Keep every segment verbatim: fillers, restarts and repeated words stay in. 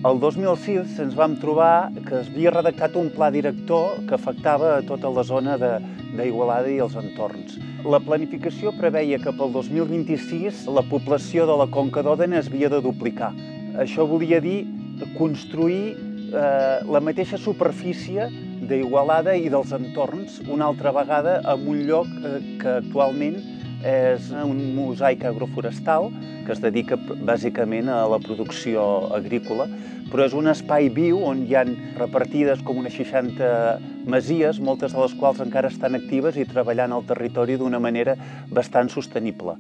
El dos mil sis ens vam trobar que es havia redactat un pla director que afectava a tota la zona d'Igualada i els entorns. La planificació preveia que pel dos mil vint-i-sis la població de la Conca d'Òdena es havia de duplicar. Això volia dir construir eh, la mateixa superfície d'Igualada i dels entorns una altra vegada en un lloc eh, que actualment és un mosaic agroforestal que es dedica bàsicament a la producció agrícola, però és un espai viu on hi ha repartides com unes seixanta masies, moltes de les quals encara estan actives i treballant al territori d'una manera bastant sostenible.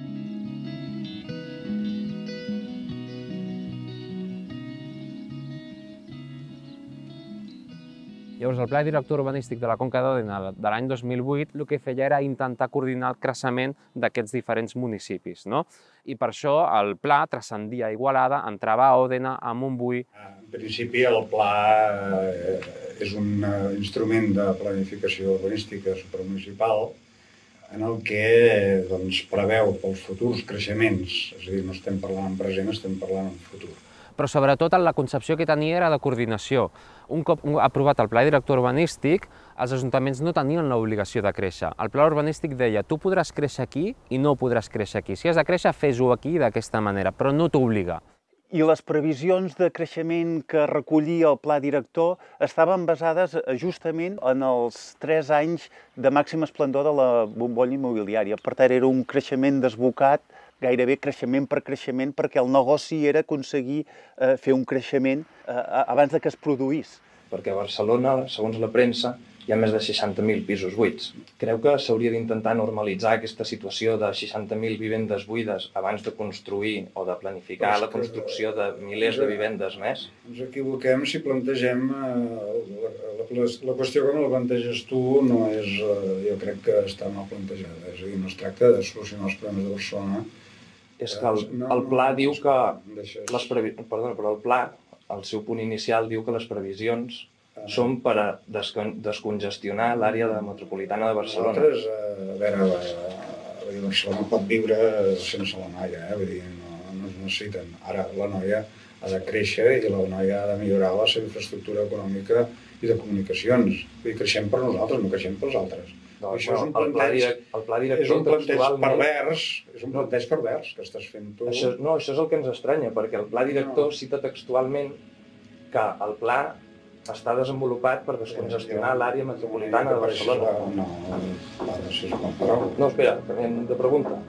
Llavors, el Pla Director Urbanístic de la Conca d'Òdena de l'any dos mil vuit el que feia era intentar coordinar el creixement d'aquests diferents municipis, no? I per això el pla transcendia Igualada, entrava a Òdena, a Montbui. En principi, el pla és un instrument de planificació urbanística supramunicipal en el que doncs, preveu pels futurs creixements, és a dir, no estem parlant en present, estem parlant en futur. Però sobretot la concepció que tenia era de coordinació. Un cop aprovat el pla director urbanístic, els ajuntaments no tenien l'obligació de créixer. El pla urbanístic deia, tu podràs créixer aquí i no podràs créixer aquí. Si has de créixer, fes-ho aquí d'aquesta manera, però no t'obliga. I les previsions de creixement que recollia el pla director estaven basades justament en els tres anys de màxim esplendor de la bombolla immobiliària. Per tant, era un creixement desbocat, gairebé creixement per creixement, perquè el negoci era aconseguir eh, fer un creixement eh, abans de que es produís. Perquè a Barcelona, segons la premsa, hi ha més de seixanta mil pisos buits. Creu que s'hauria d'intentar normalitzar aquesta situació de seixanta mil vivendes buides abans de construir o de planificar la construcció de milers de vivendes més? Ens equivoquem si plantegem... La, la, la qüestió que me la planteges tu no és... Jo crec que està mal plantejada. És a dir, no es tracta de solucionar els problemes de Barcelona. És que el, el pla diu que... Les previ... Perdona, però el pla, el seu punt inicial, diu que les previsions són per a descongestionar l'àrea metropolitana de Barcelona. Nosaltres, a veure, Barcelona pot viure sense la noia, eh? Vull dir, no, no es necessiten. Ara la noia ha de créixer i la noia ha de millorar la seva infraestructura econòmica i de comunicacions. Vull dir, creixem per nosaltres, no creixem pels altres. No, això és un planteig, el pla director és un planteig pervers, és un planteig pervers que estàs fent tu. Això, no, això és el que ens estranya, perquè el pla director no. cita textualment que el pla està desenvolupat per descongestionar l'àrea metropolitana de Barcelona. No, no, això és com prou. No, espera, canviem de pregunta.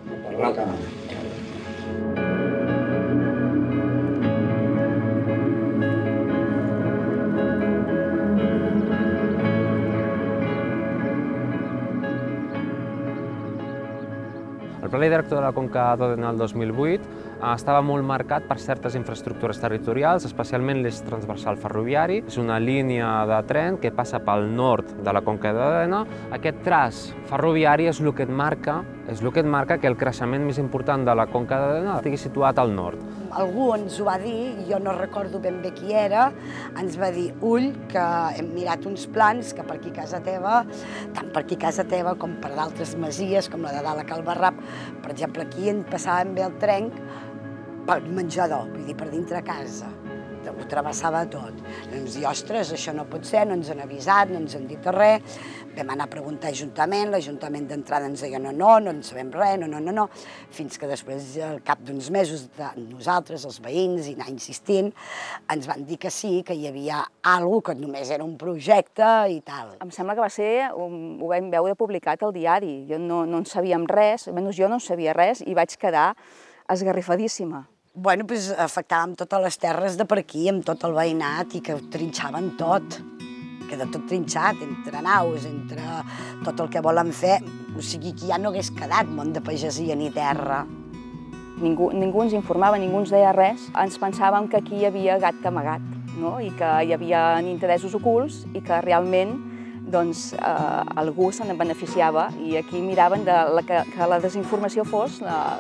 El pla director de la Conca d'Òdena del dos mil vuit estava molt marcat per certes infraestructures territorials, especialment l'eix transversal ferroviari. És una línia de tren que passa pel nord de la Conca d'Òdena. Aquest traç ferroviari és el que et marca, és el que et marca que el creixement més important de la Conca d'Òdena estigui situat al nord. Algú ens ho va dir, jo no recordo ben bé qui era, ens va dir, ull, que hem mirat uns plans que per aquí a casa teva, tant per aquí a casa teva com per d'altres masies, com la de dalt a Cal Barrap, per exemple, aquí en passàvem bé el tren pel menjador, vull dir, per dintre a casa. Ho travessava tot. Ens dir, ostres, això no pot ser, no ens han avisat, no ens han dit res. Vam anar a preguntar a l'Ajuntament, l'Ajuntament d'entrada ens deia no, no, no en sabem res, no, no, no, no, fins que després, al cap d'uns mesos, nosaltres, els veïns, i anar insistint, ens van dir que sí, que hi havia alguna cosa, que només era un projecte i tal. Em sembla que va ser, ho vam veure publicat al diari, jo no en sabíem res, almenys jo no en sabia res, i vaig quedar esgarrifadíssima. Bueno, doncs afectàvem totes les terres de per aquí, amb tot el veïnat, i que ho trinxaven tot. Queda tot trinxat, entre naus, entre tot el que volen fer. O sigui, que ja no hagués quedat món de pagesia ni terra. Ningú, ningú ens informava, ningú ens deia res. Ens pensàvem que aquí hi havia gat amagat, no? I que hi havia interessos ocults i que realment doncs, eh, algú se n'en beneficiava i aquí miraven de la, que, que la desinformació fos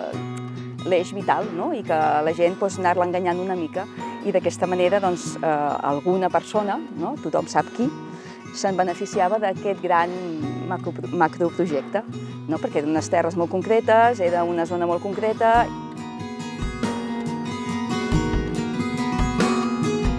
l'eix vital, no? I que la gent doncs, anar-la enganyant una mica i d'aquesta manera doncs, eh, alguna persona, no? Tothom sap qui, se'n beneficiava d'aquest gran macro, macroprojecte, no? Perquè eren unes terres molt concretes, era una zona molt concreta.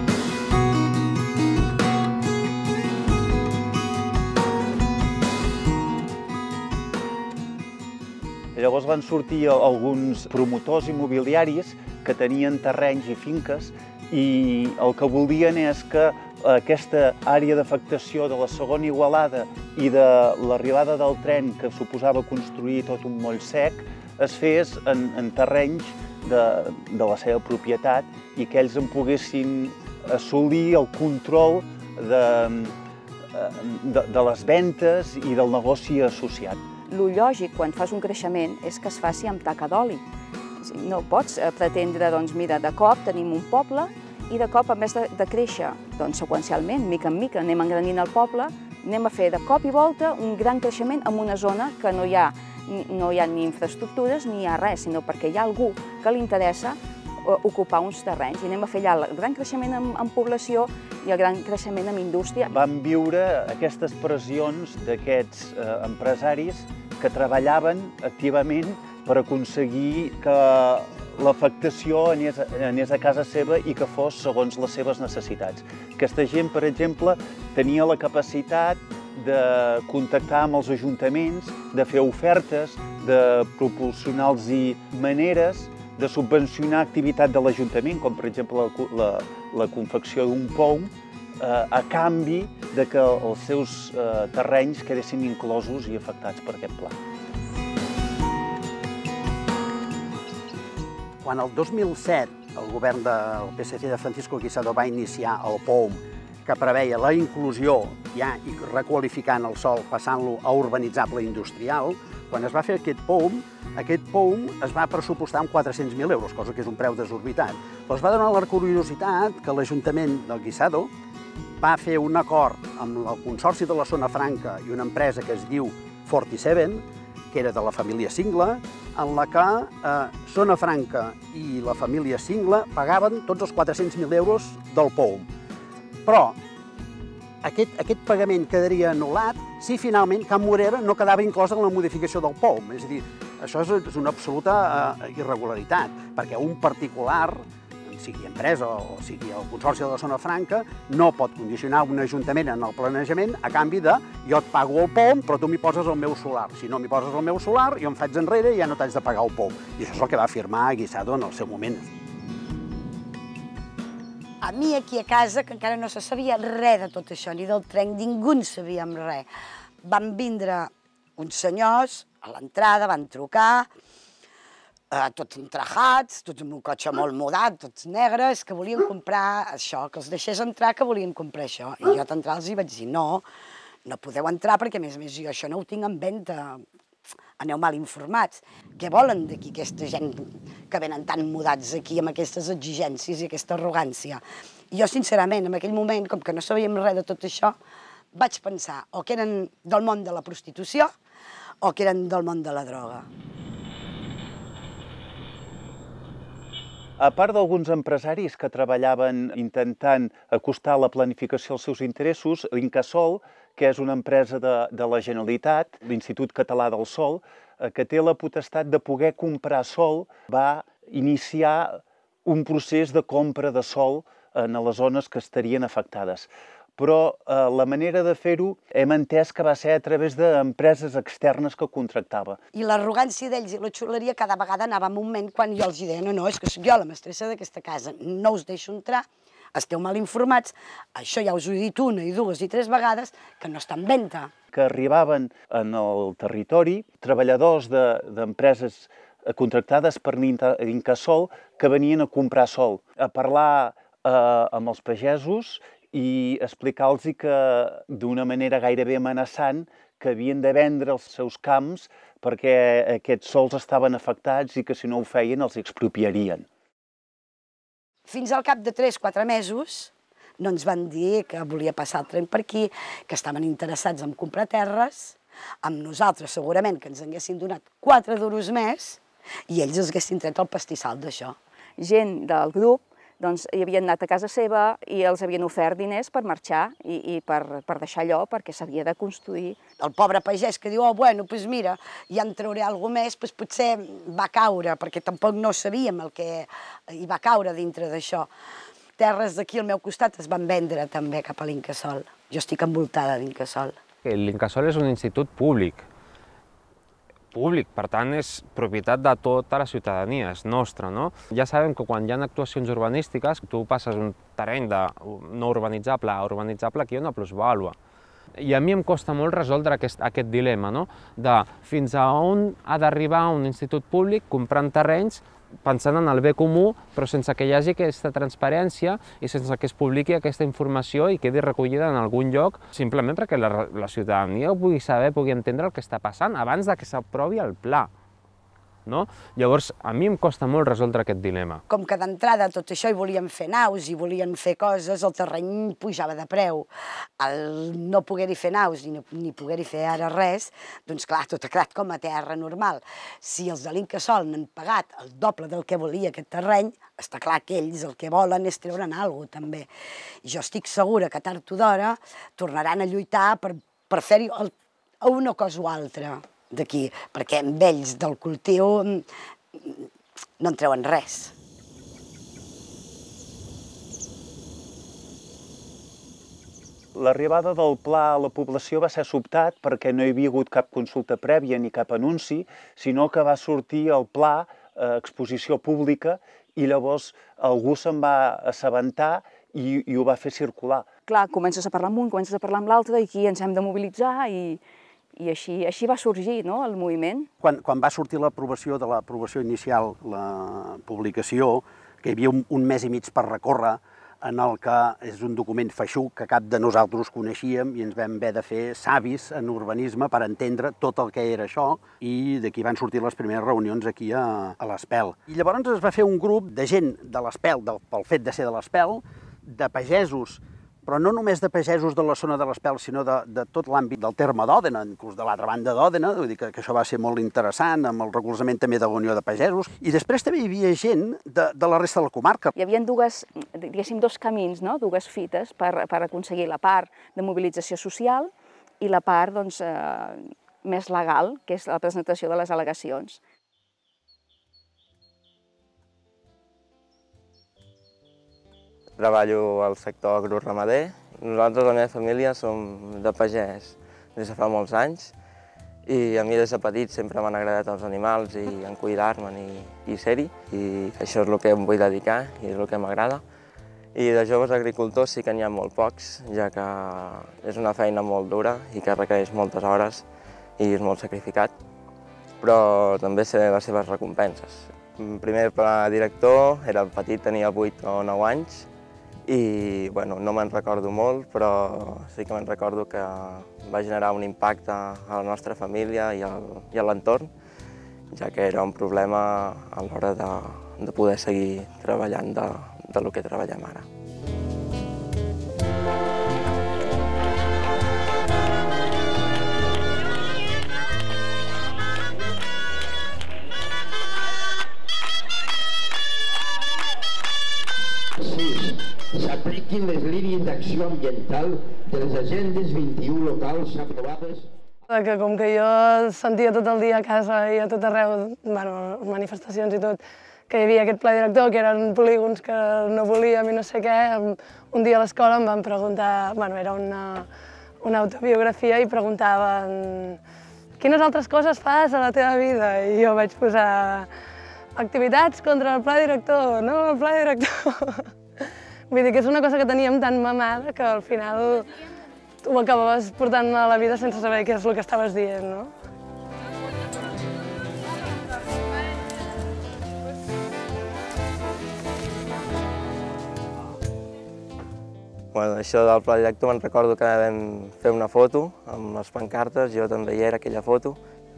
Llavors van sortir alguns promotors immobiliaris que tenien terrenys i finques i el que voldien és que aquesta àrea d'afectació de la segona Igualada i de l'arribada del tren, que suposava construir tot un moll sec, es fes en, en terrenys de, de la seva propietat i que ells en poguessin assolir el control de, de, de les ventes i del negoci associat. Lo lògic quan fas un creixement és que es faci amb taca d'oli. No pots pretendre, doncs, mira, de cop tenim un poble i de cop, en vez de, de créixer, doncs, seqüencialment, mica en mica, anem engranint el poble, anem a fer de cop i volta un gran creixement en una zona que no hi ha, no hi ha ni infraestructures ni hi ha res, sinó perquè hi ha algú que li interessa ocupar uns terrenys. I anem a fer allà el gran creixement en, en població i el gran creixement en indústria. Vam viure aquestes pressions d'aquests eh, empresaris que treballaven activament per aconseguir que l'afectació anés, anés a casa seva i que fos segons les seves necessitats. Aquesta gent, per exemple, tenia la capacitat de contactar amb els ajuntaments, de fer ofertes, de proporcionar-los maneres de subvencionar activitat de l'Ajuntament, com per exemple la, la, la confecció d'un P O M, eh, a canvi de que els seus eh, terrenys quedessin inclosos i afectats per aquest pla. Quan el dos mil set el govern del P S C de Francisco Guisado va iniciar el P O M, que preveia la inclusió ja i requalificant el sòl, passant-lo a urbanitzable industrial, quan es va fer aquest P O M, aquest P O M es va pressupostar amb quatre-cents mil euros, cosa que és un preu desorbitat. Però es va donar la curiositat que l'Ajuntament del Guisado va fer un acord amb el Consorci de la Zona Franca i una empresa que es diu quaranta-set, que era de la família Singla, en la que eh, Zona Franca i la família Singla pagaven tots els quatre-cents mil euros del P O M. Però aquest, aquest pagament quedaria anul·lat si finalment Can Morera no quedava inclòs en la modificació del P O M. És a dir, això és una absoluta eh, irregularitat, perquè un particular, sigui empresa o sigui el Consorci de la Zona Franca, no pot condicionar un ajuntament en el planejament a canvi de jo et pago el P O M, però tu m'hi poses el meu solar. Si no m'hi poses el meu solar, jo em faig enrere i ja no t'haig de pagar el P O M. I això és el que va afirmar Guisado en el seu moment. A mi aquí a casa, que encara no se sabia res de tot això, ni del tren, ningú en sabíem res. Van vindre uns senyors a l'entrada, van trucar, eh, tots entrajats, tots amb un cotxe molt mudat, tots negres, que volien comprar això, que els deixés entrar, que volien comprar això. I jo d'entrar els hi vaig dir, no, no podeu entrar perquè, a més a més, jo això no ho tinc en venda. Aneu mal informats. Què volen d'aquí aquesta gent que venen tan mudats aquí amb aquestes exigències i aquesta arrogància? I jo, sincerament, en aquell moment, com que no sabíem res de tot això, vaig pensar o que eren del món de la prostitució o que eren del món de la droga. A part d'alguns empresaris que treballaven intentant acostar la planificació als seus interessos, l'Incasòl, que és una empresa de, de la Generalitat, l'Institut Català del Sòl, que té la potestat de poder comprar sòl, va iniciar un procés de compra de sòl en les zones que estarien afectades. Però eh, la manera de fer-ho hem entès que va ser a través d'empreses externes que contractava. I l'arrogància d'ells i la xuleria cada vegada anava en un moment quan jo els deia no, no, és que soc jo la mestressa d'aquesta casa, no us deixo entrar, esteu mal informats, això ja us ho he dit una i dues i tres vegades, que no està en venda. Que arribaven en el territori treballadors d'empreses de, contractades per l'Incasòl que venien a comprar sòl, a parlar eh, amb els pagesos i explicar-los que d'una manera gairebé amenaçant que havien de vendre els seus camps perquè aquests sòls estaven afectats i que si no ho feien els expropiarien. Fins al cap de tres o quatre mesos no ens van dir que volia passar el tren per aquí, que estaven interessats en comprar terres, amb nosaltres segurament que ens haguessin donat quatre duros més i ells es haguessin tret el pastissal d'això. Gent del grup doncs, hi havien anat a casa seva i els havien ofert diners per marxar i, i per, per deixar allò perquè s'havia de construir. El pobre pagès que diu, oh, bueno, doncs mira, ja en trauré alguna més, doncs potser va caure, perquè tampoc no sabíem el que hi va caure dintre d'això. Terres d'aquí al meu costat es van vendre també cap a l'Incasòl. Jo estic envoltada d'Incasòl. L'Incasòl és un institut públic. públic, per tant és propietat de tota la ciutadania, és nostra, no? Ja sabem que quan hi ha actuacions urbanístiques, tu passes un terreny de no urbanitzable a urbanitzable, aquí hi ha una plusvàlua. I a mi em costa molt resoldre aquest, aquest dilema, no? De fins a on ha d'arribar un institut públic comprant terrenys pensant en el bé comú, però sense que hi hagi aquesta transparència i sense que es publiqui aquesta informació i quedi recollida en algun lloc, simplement perquè la, la ciutadania ho pugui saber, pugui entendre el que està passant abans de que s'aprovi el pla. No? Llavors, a mi em costa molt resoldre aquest dilema. Com que d'entrada tot això hi volien fer naus i volien fer coses, el terreny pujava de preu. El no poder-hi fer naus ni, ni poder-hi fer ara res, doncs clar, tot ha quedat com a terra normal. Si els de l'Incasòl n'han pagat el doble del que volia aquest terreny, està clar que ells el que volen és treure'n alguna cosa, també. I jo estic segura que tard o d'hora tornaran a lluitar per, per fer-hi una cosa o altra d'aquí, perquè amb ells del cultiu no en treuen res. L'arribada del pla a la població va ser sobtat perquè no hi havia hagut cap consulta prèvia ni cap anunci, sinó que va sortir el pla a exposició pública i llavors algú se'n va assabentar i, i ho va fer circular. Clar, comences a parlar amb un, comences a parlar amb l'altre i aquí ens hem de mobilitzar i... I així, així va sorgir, no, el moviment. Quan, quan va sortir l'aprovació de l'aprovació inicial, la publicació, que hi havia un, un mes i mig per recórrer, en el que és un document feixuc que cap de nosaltres coneixíem i ens vam haver de fer savis en urbanisme per entendre tot el que era això, i d'aquí van sortir les primeres reunions aquí a, a l'Espel. I llavors es va fer un grup de gent de l'Espel, pel fet de ser de l'Espel, de pagesos, però no només de pagesos de la zona de l'Espel, sinó de, de tot l'àmbit del terme d'Òdena, inclús de l'altra banda d'Òdena, vull dir que, que això va ser molt interessant, amb el recolzament també de la Unió de Pagesos, i després també hi havia gent de, de la resta de la comarca. Hi havia dues, diguéssim, dos camins, no? Dues fites per, per aconseguir la part de mobilització social i la part doncs, eh, més legal, que és la presentació de les al·legacions. Treballo al sector agroramader. Nosaltres, la meva família, som de pagès des de fa molts anys i a mi des de petit sempre m'han agradat els animals i en cuidar-me'n i, i ser-hi. I això és el que em vull dedicar i és el que m'agrada. I de joves agricultors sí que n'hi ha molt pocs, ja que és una feina molt dura i que requereix moltes hores i és molt sacrificat, però també sé les seves recompenses. El primer pla director era petit, tenia vuit o nou anys, i bueno, no me'n recordo molt, però sí que me'n recordo que va generar un impacte a la nostra família i, al, i a l'entorn, ja que era un problema a l'hora de, de poder seguir treballant de, de lo que treballem ara. S'apliquin les línies d'acció ambiental de les agendes vint-i-u locals aprovades. Que com que jo sentia tot el dia a casa i a tot arreu, bueno, manifestacions i tot, que hi havia aquest pla director, que eren polígons que no volíem i no sé què, un dia a l'escola em van preguntar, bueno, era una, una autobiografia i preguntaven quines altres coses fas a la teva vida? I jo vaig posar activitats contra el pla director, no el pla director. Vull dir que és una cosa que teníem tan mamada que al final ho acabaves portant a la vida sense saber què és el que estaves dient, no? Bueno, això del pla director me'n recordo que vam fer una foto amb les pancartes, jo també hi era aquella foto.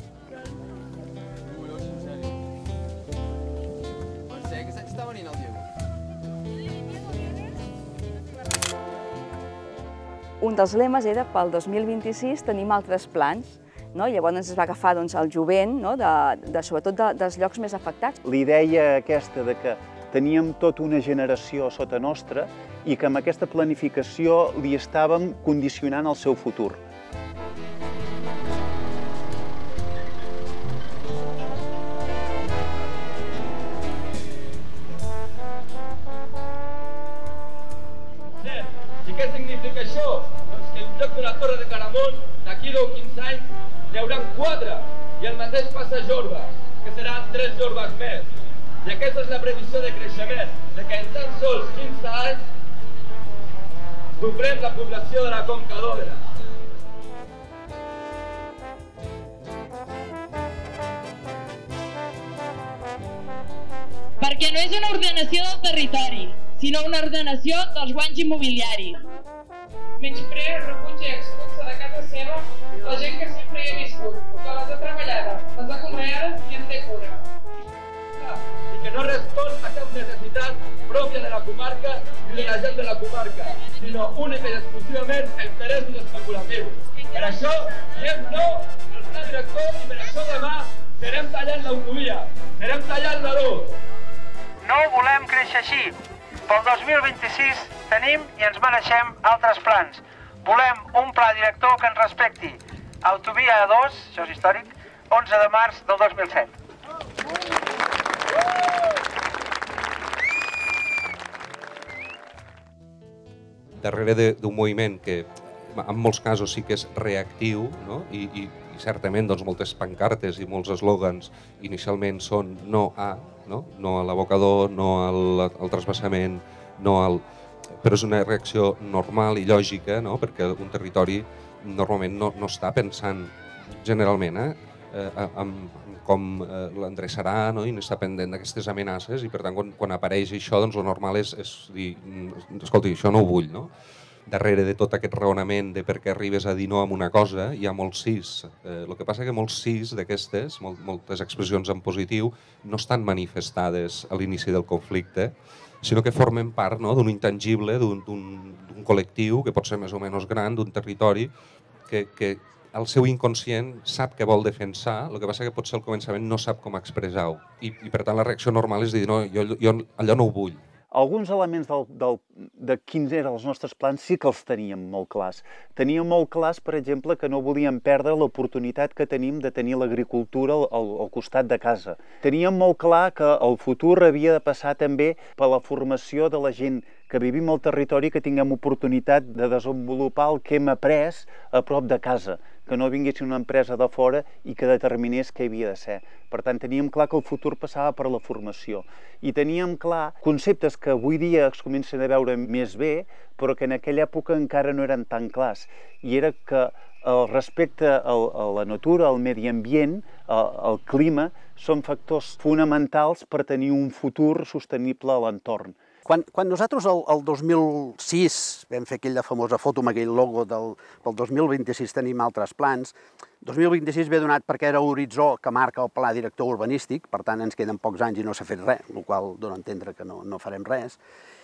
Un dels lemes era pel dos mil vint-i-sis tenim altres plans, no? Llavors es va agafar doncs, el jovent, no? de, de, sobretot de, dels llocs més afectats. La idea aquesta de que teníem tota una generació sota nostra i que amb aquesta planificació li estàvem condicionant el seu futur. I què significa això? Doncs que en lloc d'una torre de Caramon, d'aquí deu quinze anys, n'hi haurà quatre. I el mateix passa massa jorba, que seran tres jorbes més. I aquesta és la previsió de creixement, de que en tan sols quinze anys doblem la població de la Conca d'Òdena. Perquè no és una ordenació del territori, sinó una ordenació dels guanys immobiliaris. Menysprea, rebutja i expulsa de casa seva la gent que sempre hi ha viscut, que les ha treballades, les ha conreades i en té cura. I que no respon a cap necessitat pròpia de la comarca ni de la gent de la comarca, sinó única i exclusivament a interessos especulatius. Per això diem no al pla director i per això demà serem tallant l'autovia, serem tallant la luz. No volem créixer així. Pel dos mil vint-i-sis tenim i ens mereixem altres plans. Volem un pla director que ens respecti. Autovia A dos, això és històric, onze de març del dos mil set. Darrere d'un moviment que en molts casos sí que és reactiu, no? I, i, i certament doncs, moltes pancartes i molts eslògans inicialment són no a, no, no a l'abocador, no al, al trasbassament, no al... però és una reacció normal i lògica, no? Perquè un territori normalment no, no està pensant generalment eh, eh, en, en com eh, l'endreçarà, no? I no està pendent d'aquestes amenaces i per tant quan, quan apareix això doncs el normal és, és dir, escolti, això no ho vull, no? Darrere de tot aquest raonament de per què arribes a dir no a una cosa hi ha molts sís. Eh, el que passa és que molts sís d'aquestes, molt, moltes expressions en positiu, no estan manifestades a l'inici del conflicte, sinó que formen part, no, d'un intangible, d'un col·lectiu que pot ser més o menys gran, d'un territori que, que el seu inconscient sap que vol defensar, el que passa que potser al començament no sap com expressar-ho. I, i per tant la reacció normal és dir no, jo, jo allò no ho vull. Alguns elements del, del, de quins eren els nostres plans sí que els teníem molt clars. Teníem molt clars, per exemple, que no volíem perdre l'oportunitat que tenim de tenir l'agricultura al, al costat de casa. Teníem molt clar que el futur havia de passar també per la formació de la gent que vivim al territori, que tinguem oportunitat de desenvolupar el que hem après a prop de casa, que no vingués una empresa de fora i que determinés què havia de ser. Per tant, teníem clar que el futur passava per la formació. I teníem clar conceptes que avui dia es comencen a veure més bé, però que en aquella època encara no eren tan clars. I era que el respecte a la natura, al medi ambient, al clima, són factors fonamentals per tenir un futur sostenible a l'entorn. Quan, quan nosaltres el, el dos mil sis vam fer aquella famosa foto amb aquell logo del, pel dos mil vint-i-sis tenim altres plans, dos mil vint-i-sis ve donat perquè era l'horitzó que marca el pla director urbanístic, per tant ens queden pocs anys i no s'ha fet res, el qual dona a entendre que no, no farem res.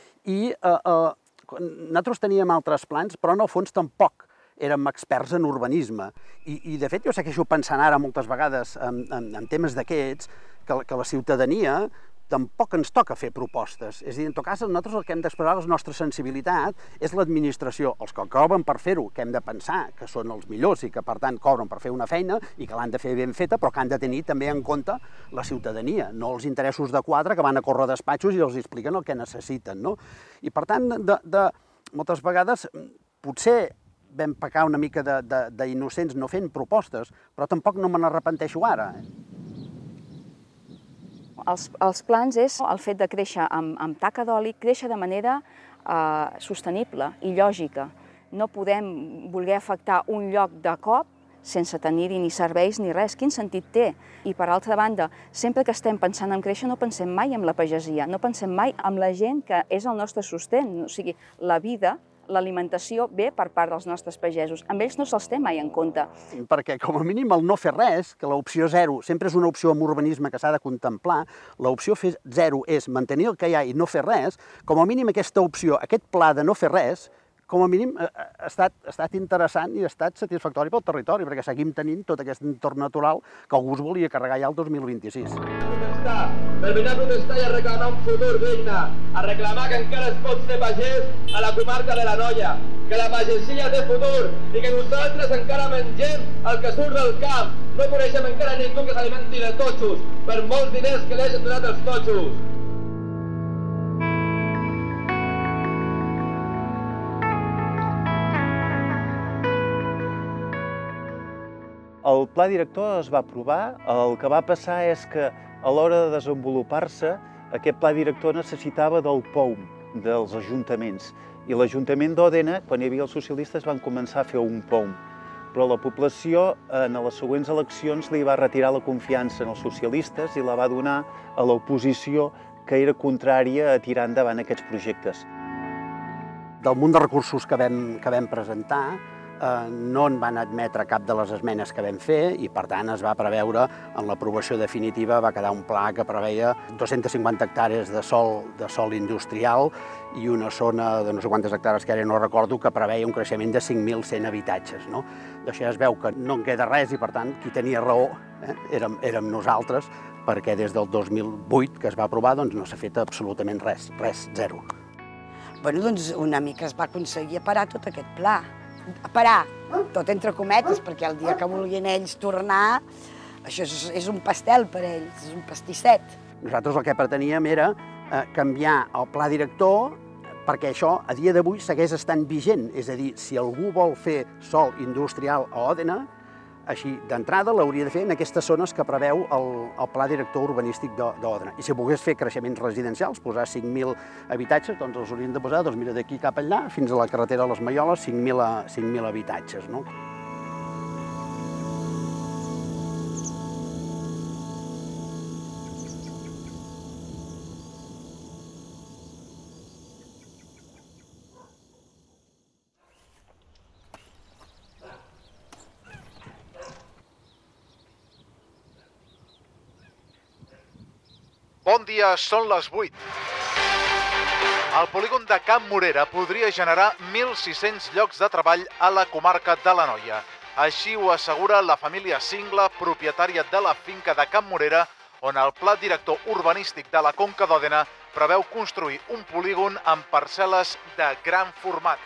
I eh, eh, nosaltres teníem altres plans, però en el fons tampoc érem experts en urbanisme. I, i de fet jo segueixo pensant ara moltes vegades en, en, en temes d'aquests, que, que la ciutadania tampoc ens toca fer propostes. És a dir, en tot cas, nosaltres el que hem d'expressar, la nostra sensibilitat, és l'administració. Els que cobren per fer-ho, que hem de pensar que són els millors i que, per tant, cobren per fer una feina i que l'han de fer ben feta, però que han de tenir també en compte la ciutadania, no els interessos de quatre que van a córrer despatxos i els expliquen el que necessiten, no? I, per tant, de, de, moltes vegades, potser vam pecar una mica d'innocents no fent propostes, però tampoc no me n'arrepenteixo ara. Els, els plans és el fet de créixer amb, amb taca d'oli, créixer de manera eh, sostenible i lògica. No podem voler afectar un lloc de cop sense tenir-hi ni serveis ni res. Quin sentit té? I per altra banda, sempre que estem pensant en créixer no pensem mai en la pagesia, no pensem mai en la gent que és el nostre sostén. O sigui, la vida, l'alimentació ve per part dels nostres pagesos. Amb ells no se'ls té mai en compte. Perquè, com a mínim, el no fer res, que l'opció zero sempre és una opció en urbanisme que s'ha de contemplar, l'opció zero és mantenir el que hi ha i no fer res, com a mínim aquesta opció, aquest pla de no fer res, com a mínim ha estat, ha estat interessant i ha estat satisfactori pel territori, perquè seguim tenint tot aquest entorn natural que algú es volia carregar ja el dos mil vint-i-sis. Per venir a protestar i a reclamar un futur digne, a reclamar que encara es pot ser pagès a la comarca de l'Anoia, que la pagesia té futur i que nosaltres encara mengem el que surt del camp. No coneixem encara ningú que s'alimenti de totxos, per molts diners que li hagin donat els totxos. El El pla director es va aprovar. El que va passar és que a l'hora de desenvolupar-se aquest pla director necessitava del P O U M, dels ajuntaments. I l'Ajuntament d'Òdena, quan hi havia els socialistes, van començar a fer un P O U M. Però la població en les següents eleccions li va retirar la confiança en els socialistes i la va donar a l'oposició, que era contrària a tirar endavant aquests projectes. Del munt de recursos que vam, que vam presentar, eh, no en van admetre cap de les esmenes que vam fer i, per tant, es va preveure, en l'aprovació definitiva, va quedar un pla que preveia dues-centes cinquanta hectàrees de sòl, de sòl industrial i una zona de no sé quantes hectàrees, que ara no recordo, que preveia un creixement de cinc mil cent habitatges. No? D'això ja es veu que no en queda res i, per tant, qui tenia raó eh, érem, érem nosaltres, perquè des del dos mil vuit, que es va aprovar, doncs no s'ha fet absolutament res, res, zero. Bueno, doncs una mica es va aconseguir parar tot aquest pla. A parar, tot entre cometes, perquè el dia que volien ells tornar, això és, és un pastel per ells, és un pastisset. Nosaltres el que preteníem era eh, canviar el pla director perquè això, a dia d'avui, segueix estant vigent. És a dir, si algú vol fer sòl industrial a Òdena, així, d'entrada, l'hauria de fer en aquestes zones que preveu el, el pla director urbanístic d'Òdena. I si volgués fer creixements residencials, posar cinc mil habitatges, doncs els haurien de posar, doncs mira, d'aquí cap allà, fins a la carretera de les Malloles, cinc mil habitatges, no? Bon dia, són les vuit. El polígon de Can Morera podria generar mil sis-cents llocs de treball a la comarca de l'Anoia. Així ho assegura la família Singla, propietària de la finca de Can Morera, on el pla director urbanístic de la Conca d'Òdena preveu construir un polígon amb parcel·les de gran format.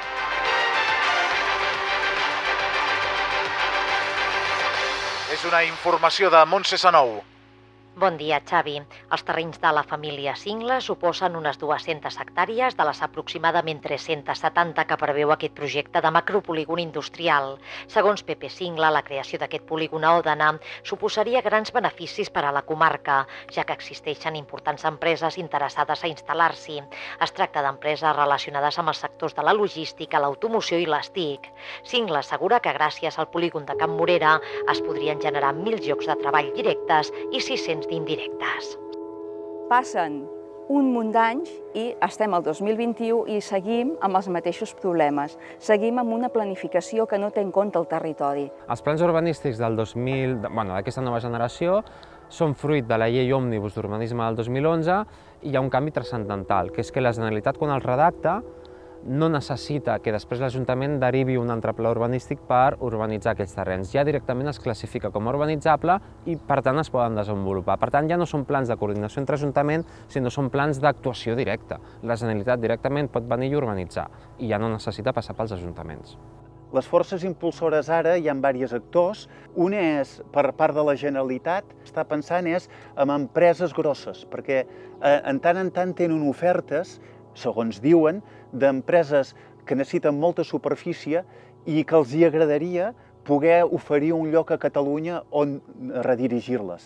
És una informació de Montse Sanou. Bon dia, Xavi. Els terrenys de la família Singla suposen unes dues-centes hectàrees de les aproximadament tres-centes setanta que preveu aquest projecte de macropolígon industrial. Segons Pepe Singla, la creació d'aquest polígon a Òdena suposaria grans beneficis per a la comarca, ja que existeixen importants empreses interessades a instal·lar-s'hi. Es tracta d'empreses relacionades amb els sectors de la logística, l'automoció i les T I C. Singla assegura que gràcies al polígon de Can Morera es podrien generar mil llocs de treball directes i sis-cents d'indirectes. Passen un munt d'anys i estem al dos mil vint-i-u i seguim amb els mateixos problemes. Seguim amb una planificació que no té en compte el territori. Els plans urbanístics del dos mil, bueno, d'aquesta nova generació són fruit de la llei òmnibus d'urbanisme del dos mil onze i hi ha un canvi transcendental, que és que la Generalitat, quan el redacta, no necessita que després l'Ajuntament derivi un altre pla urbanístic per urbanitzar aquells terrenys. Ja directament es classifica com a urbanitzable i, per tant, es poden desenvolupar. Per tant, ja no són plans de coordinació entre Ajuntament, sinó són plans d'actuació directa. La Generalitat directament pot venir i urbanitzar i ja no necessita passar pels ajuntaments. Les forces impulsores ara hi ha diversos actors. Un és, per part de la Generalitat, està pensant és en empreses grosses, perquè en tant en tant tenen ofertes, segons diuen, d'empreses que necessiten molta superfície i que els hi agradaria poder oferir un lloc a Catalunya on redirigir-les.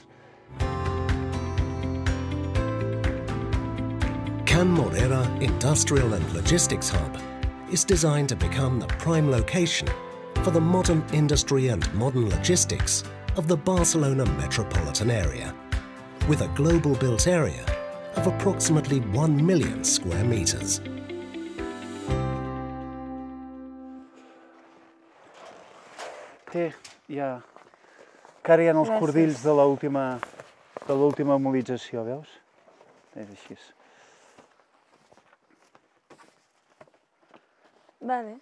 Can Morera Industrial and Logistics Hub is designed to become the prime location for the modern industry and modern logistics of the Barcelona metropolitan area, with a global built area of approximately one million square meters. Té, ja... Encara hi ha els cordills de l'última de l'última mobilització, veus? És així. Vale.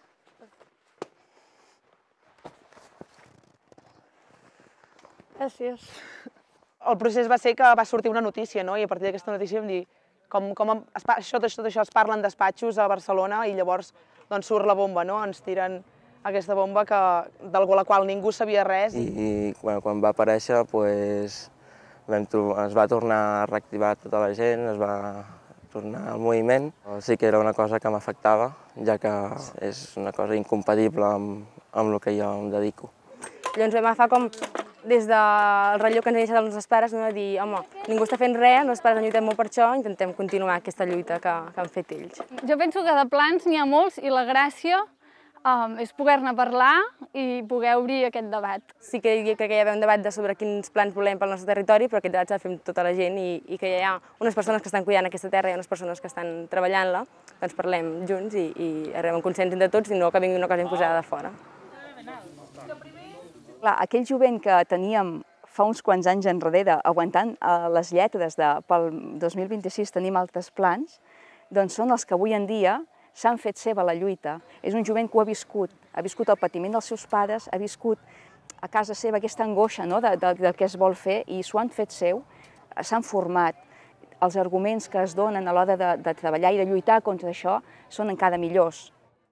Gràcies. El procés va ser que va sortir una notícia, no? I a partir d'aquesta notícia vam dir com, com es, això, tot això es parla en despatxos a Barcelona i llavors doncs, surt la bomba, no? Ens tiren aquesta bomba que, de la qual ningú sabia res. I, i bueno, quan va aparèixer pues, vam, es va tornar a reactivar tota la gent, es va tornar al moviment. Sí que era una cosa que m'afectava, ja que és una cosa incompatible amb, amb el que jo em dedico. Llavors vam agafar com des del relleu que ens han deixat els nostres pares, de dir, home, ningú està fent res, els pares han lluitat molt per això, intentem continuar aquesta lluita que han fet ells. Jo penso que de plans n'hi ha molts i la gràcia és poder-ne parlar i poder obrir aquest debat. Sí que crec que hi ha un debat sobre quins plans volem pel nostre territori, però aquest debat s'ha de fer amb tota la gent i que hi ha unes persones que estan cuidant aquesta terra i unes persones que estan treballant-la, doncs parlem junts i arribem a un consens entre tots i no que vingui una cosa imposada de fora. Clar, aquell jovent que teníem fa uns quants anys enrere, aguantant les lletres de pel dos mil vint-i-sis tenim altres plans, doncs són els que avui en dia s'han fet seva la lluita. És un jovent que ho ha viscut, ha viscut el patiment dels seus pares, ha viscut a casa seva aquesta angoixa del que es vol fer i s'ho han fet seu, s'han format. Els arguments que es donen a l'hora de treballar i de lluitar contra això són encara millors.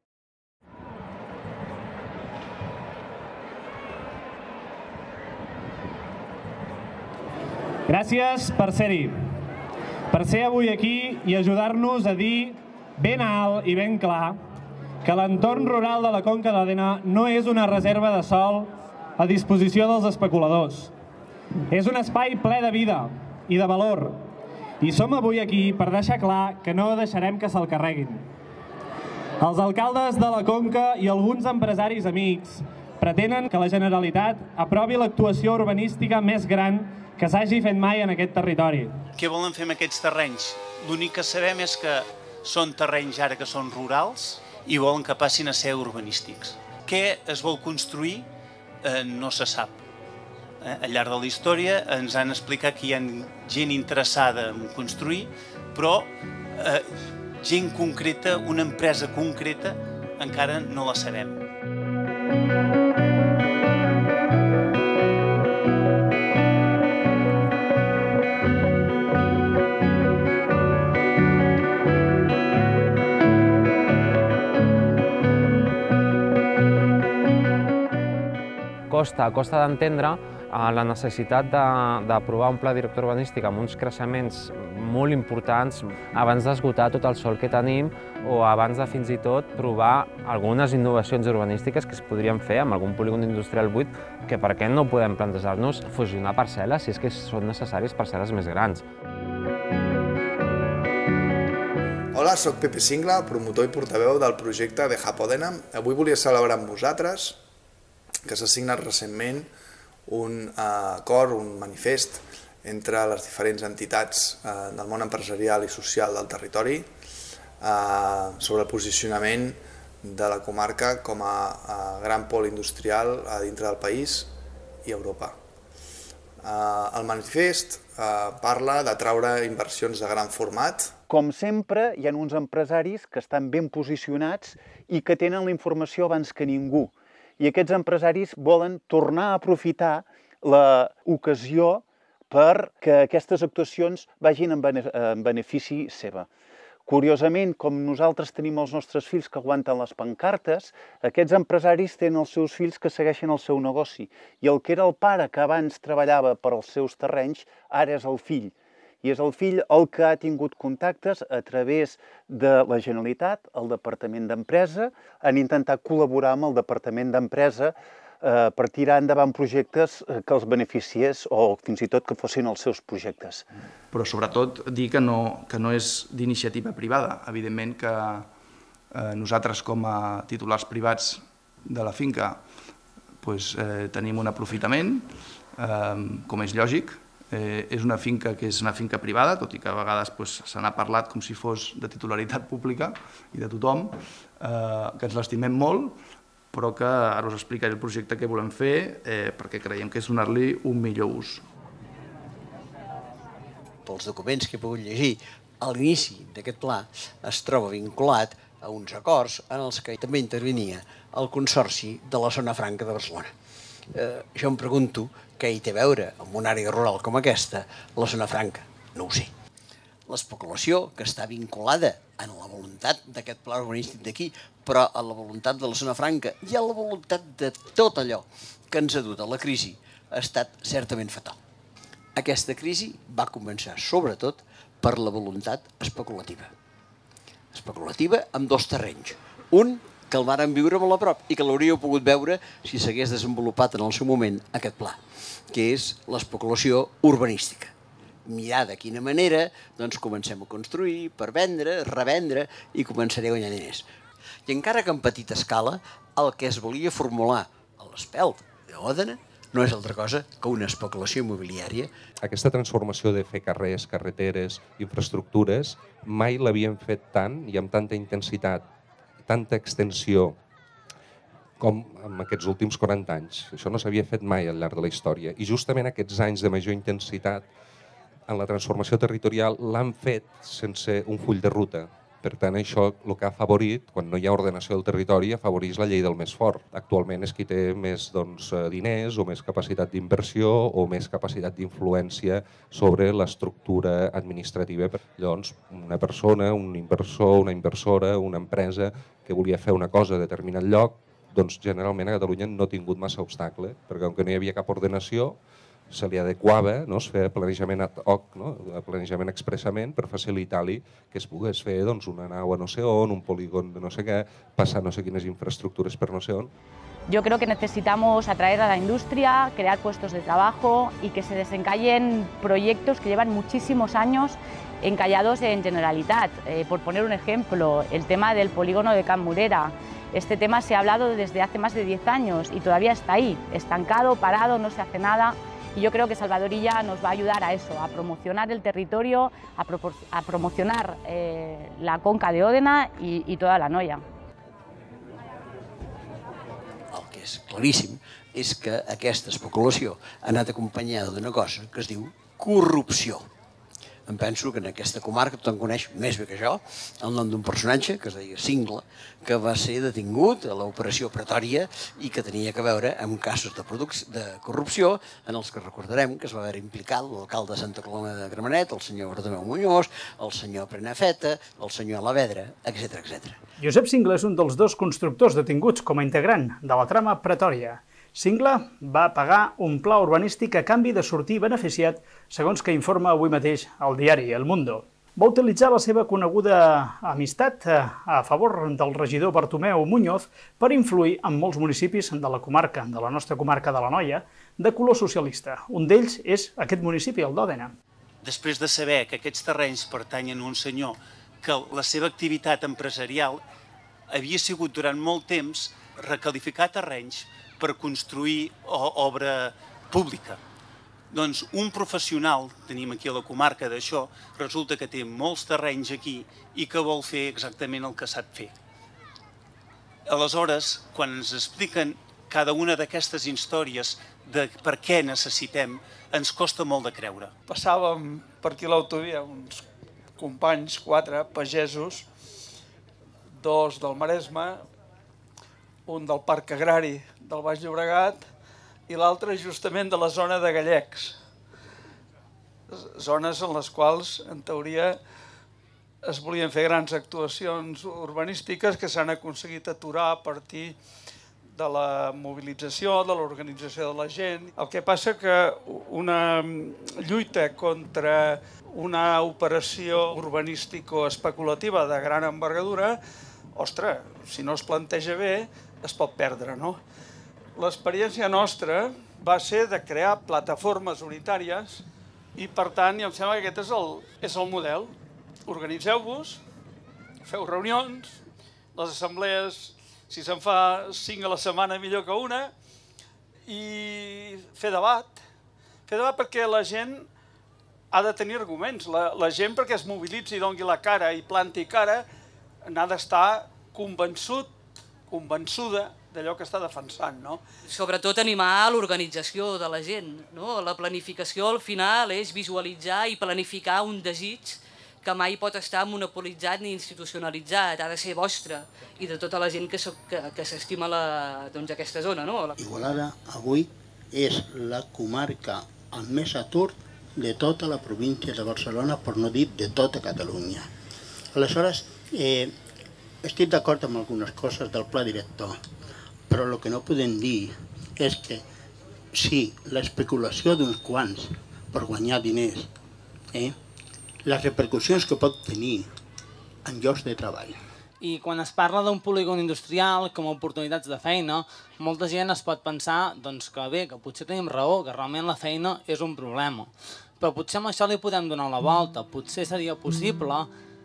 Gràcies per ser-hi, per ser avui aquí i ajudar-nos a dir ben alt i ben clar que l'entorn rural de la Conca d'Òdena no és una reserva de sòl a disposició dels especuladors. És un espai ple de vida i de valor. I som avui aquí per deixar clar que no deixarem que se'l carreguin. Els alcaldes de la Conca i alguns empresaris amics pretenen que la Generalitat aprovi l'actuació urbanística més gran que s'hagi fet mai en aquest territori. Què volen fer amb aquests terrenys? L'únic que sabem és que són terrenys ara que són rurals i volen que passin a ser urbanístics. Què es vol construir? No se sap. Al llarg de la història ens han explicat que hi ha gent interessada en construir, però gent concreta, una empresa concreta, encara no la sabem. Costa, costa d'entendre la necessitat d'aprovar un pla director urbanístic amb uns creixements molt importants abans d'esgotar tot el sòl que tenim o abans de fins i tot provar algunes innovacions urbanístiques que es podrien fer amb algun polígon industrial buit, que per què no podem plantejar-nos fusionar parcel·les si és que són necessàries parcel·les més grans. Hola, soc Pepe Singla, promotor i portaveu del projecte de Hub Òdena. Avui volia celebrar amb vosaltres que s'ha signat recentment un acord, un manifest entre les diferents entitats del món empresarial i social del territori sobre el posicionament de la comarca com a gran pol industrial a dintre del país i Europa. El manifest parla d'atraure inversions de gran format. Com sempre, hi ha uns empresaris que estan ben posicionats i que tenen la informació abans que ningú. I aquests empresaris volen tornar a aprofitar l'ocasió perquè aquestes actuacions vagin en benefici seva. Curiosament, com nosaltres tenim els nostres fills que aguanten les pancartes, aquests empresaris tenen els seus fills que segueixen el seu negoci. I el que era el pare que abans treballava per als seus terrenys, ara és el fill. I és el fill el que ha tingut contactes a través de la Generalitat, el Departament d'Empresa, han intentat col·laborar amb el Departament d'Empresa per tirar endavant projectes que els beneficiés o fins i tot que fossin els seus projectes. Però sobretot dir que no, que no és d'iniciativa privada. Evidentment que nosaltres com a titulars privats de la finca tenim un aprofitament, com és lògic. És una finca que és una finca privada, tot i que a vegades se n'ha parlat com si fos de titularitat pública i de tothom, que ens l'estimem molt, però que ara us explicaré el projecte que volem fer perquè creiem que és donar-li un millor ús. Pels documents que he pogut llegir, a l'inici d'aquest pla es troba vinculat a uns acords en els que també intervenia el Consorci de la Zona Franca de Barcelona. Jo em pregunto què hi té a veure amb una àrea rural com aquesta, la zona franca. No ho sé. L'especulació que està vinculada en la voluntat d'aquest pla urbanístic d'aquí, però a la voluntat de la zona franca i a la voluntat de tot allò que ens ha dut a la crisi ha estat certament fatal. Aquesta crisi va començar sobretot per la voluntat especulativa. Especulativa amb dos terrenys. Un, que el varen viure molt a prop i que l'hauríeu pogut veure si s'hagués desenvolupat en el seu moment aquest pla, que és l'especulació urbanística. Mirar de quina manera doncs, comencem a construir, per vendre, revendre i començaré a guanyar diners. I encara que en petita escala, el que es volia formular a l'espelt d'Òdena no és altra cosa que una especulació immobiliària. Aquesta transformació de fer carrers, carreteres, infraestructures, mai l'havien fet tant i amb tanta intensitat, tanta extensió com en aquests últims quaranta anys. Això no s'havia fet mai al llarg de la història. I justament aquests anys de major intensitat en la transformació territorial l'han fet sense un full de ruta. Per tant, això el que ha afavorit, quan no hi ha ordenació del territori, afavoreix la llei del més fort. Actualment és qui té més doncs, diners o més capacitat d'inversió o més capacitat d'influència sobre l'estructura administrativa. Llavors, una persona, un inversor, una inversora, una empresa que volia fer una cosa a determinat lloc, doncs generalment a Catalunya no ha tingut massa obstacle, perquè com que no hi havia cap ordenació, se li adequava, no? Es feia planejament ad hoc, no? Planejament expressament per facilitar-li que es pogués fer doncs, una nau a no sé on, un polígon de no sé què, passar no sé quines infraestructures per no sé on. Yo creo que necesitamos atraer a la industria, crear puestos de trabajo y que se desencallen proyectos que llevan muchísimos años encallados en Generalitat. Eh, por poner un ejemplo, el tema del polígono de Can Murera. Este tema se ha hablado desde hace más de diez años y todavía está ahí, estancado, parado, no se hace nada. Y yo creo que Salvador Illa nos va a ayudar a eso, a promocionar el territorio, a, a promocionar eh, la conca de Òdena y, y toda la Noia. El que és claríssim és que aquesta especulació ha anat acompanyada d'una cosa que es diu corrupció. Em penso que en aquesta comarca tothom coneix més bé que jo el nom d'un personatge que es deia Singla, que va ser detingut a l'operació Pretòria i que tenia que veure amb casos de, de corrupció en els que recordarem que es va haver implicat l'alcalde de Santa Coloma de Gramenet, el senyor Bartomeu Muñoz, el senyor Prenafeta, el senyor Alavedra, etcètera etcètera. Josep Singla és un dels dos constructors detinguts com a integrant de la trama Pretòria. Singla va pagar un pla urbanístic a canvi de sortir beneficiat, segons que informa avui mateix el diari El Mundo. Va utilitzar la seva coneguda amistat a favor del regidor Bartomeu Muñoz per influir en molts municipis de la comarca, de la nostra comarca de la Noia, de color socialista. Un d'ells és aquest municipi, el d'Òdena. Després de saber que aquests terrenys pertanyen a un senyor que la seva activitat empresarial havia sigut durant molt temps recalificar terrenys per construir obra pública. Doncs un professional, tenim aquí a la comarca d'això, resulta que té molts terrenys aquí i que vol fer exactament el que sap fer. Aleshores, quan ens expliquen cada una d'aquestes històries de per què necessitem, ens costa molt de creure. Passàvem per aquí a l'autovia uns companys, quatre pagesos, dos del Maresme, un del Parc Agrari del Baix Llobregat i l'altre justament de la zona de Gallecs. Zones en les quals, en teoria, es volien fer grans actuacions urbanístiques que s'han aconseguit aturar a partir de la mobilització, de l'organització de la gent. El que passa que una lluita contra una operació urbanístico-especulativa de gran envergadura, ostres, si no es planteja bé, es pot perdre, no? L'experiència nostra va ser de crear plataformes unitàries i, per tant, em sembla que aquest és el, és el model. Organitzeu-vos, feu reunions, les assemblees, si se'n fa cinc a la setmana, millor que una, i fer debat. Fer debat perquè la gent ha de tenir arguments. La, la gent, perquè es mobilitzi i doni la cara i planti cara, n'ha d'estar convençut, convençuda d'allò que està defensant, no? Sobretot animar l'organització de la gent, no? La planificació al final és visualitzar i planificar un desig que mai pot estar monopolitzat ni institucionalitzat, ha de ser vostre i de tota la gent que, que, que s'estima doncs, aquesta zona, no? Igualada avui és la comarca amb més atur de tota la província de Barcelona, per no dir de tota Catalunya. Aleshores, eh, estic d'acord amb algunes coses del pla director, però el que no podem dir és que si l'especulació d'uns quants per guanyar diners, eh, les repercussions que pot tenir en llocs de treball, I quan es parla d'un polígon industrial com a oportunitats de feina, molta gent es pot pensar doncs, que bé, que potser tenim raó, que realment la feina és un problema. Però potser amb això li podem donar la volta. Potser seria possible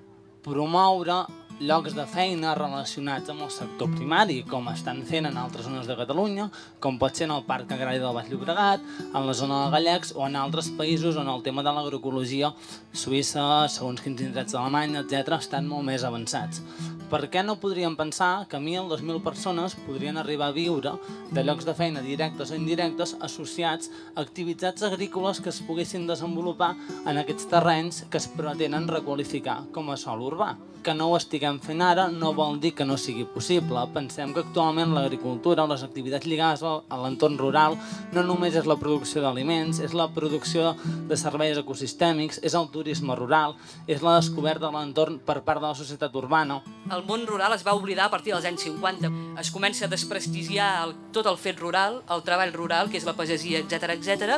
promoure llocs de feina relacionats amb el sector primari, com estan fent en altres zones de Catalunya, com pot ser en el Parc Agrari del Baix Llobregat, en la zona de Gallecs o en altres països on el tema de l'agroecologia, Suïssa, segons quins indrets d'Alemanya, etcètera, estan molt més avançats. Per què no podríem pensar que mil, dues mil persones podrien arribar a viure de llocs de feina directes o indirectes associats a activitats agrícoles que es poguessin desenvolupar en aquests terrenys que es pretenen requalificar com a sòl urbà? Que no ho estiguem fent ara no vol dir que no sigui possible. Pensem que actualment l'agricultura o les activitats lligades a l'entorn rural no només és la producció d'aliments, és la producció de serveis ecosistèmics, és el turisme rural, és la descoberta de l'entorn per part de la societat urbana. El món rural es va oblidar a partir dels anys cinquanta. Es comença a desprestigiar el, tot el fet rural, el treball rural, que és la pagesia, etcètera, etcètera.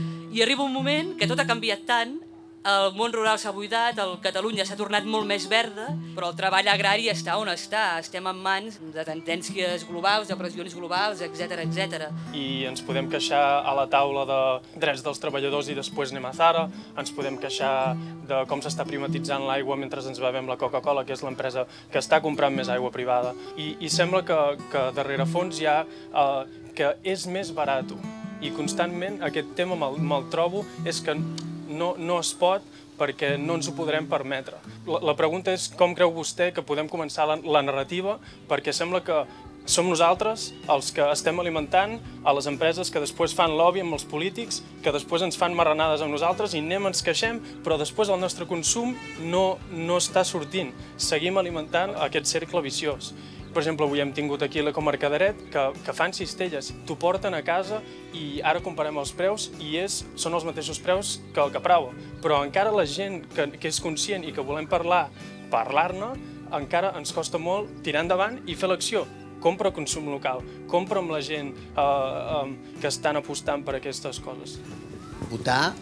I arriba un moment que tot ha canviat tant, el món rural s'ha buidat, el Catalunya s'ha tornat molt més verda, però el treball agrari està on està. Estem en mans de tendències globals, de pressions globals, etcètera, etcètera. I ens podem queixar a la taula de drets dels treballadors i després anem a Zara, ens podem queixar de com s'està privatitzant l'aigua mentre ens bevem la Coca-Cola, que és l'empresa que està comprant més aigua privada. I, i sembla que, que darrere fons hi ha eh, que és més barat. I constantment aquest tema me'l me trobo és que No, no es pot perquè no ens ho podrem permetre. La, la pregunta és com creu vostè que podem començar la, la narrativa, perquè sembla que som nosaltres els que estem alimentant a les empreses que després fan lobby amb els polítics, que després ens fan marranades amb nosaltres i anem, ens queixem, però després el nostre consum no, no està sortint. Seguim alimentant aquest cercle viciós. Per exemple, avui hem tingut aquí la Comercaderet, que, que fan cistelles, t'ho porten a casa i ara comparem els preus i és, són els mateixos preus que el Capravo. Però encara la gent que, que és conscient i que volem parlar, parlar-ne, encara ens costa molt tirar endavant i fer l'acció. Compra consum local, compra amb la gent eh, eh, que estan apostant per aquestes coses. Votar,